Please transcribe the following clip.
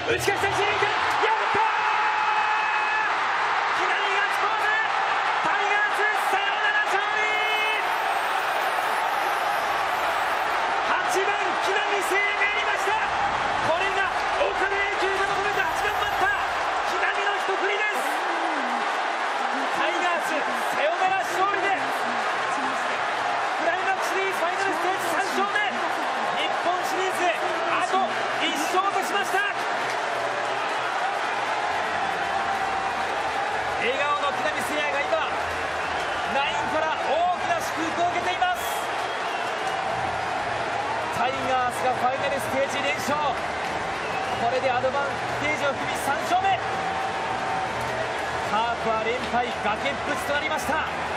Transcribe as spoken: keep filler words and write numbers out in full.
打ち返した一塁間、破った木浪ガッツポーズ、タイガースサヨナラ勝利。はちばん木浪聖也がやりました。これが岡田野球が求めたはちばんバッター木浪の一振りです。タイガースサヨナラ勝利でクライマックスシリーズファイナルステージさん勝目、日本シリーズへあといっ勝としました。笑顔の木浪聖也が今ナインから大きな祝福を受けています。タイガースがファイナルステージ連勝、これでアドバンテージを含みさん勝目。カープは連敗崖っぷちとなりました。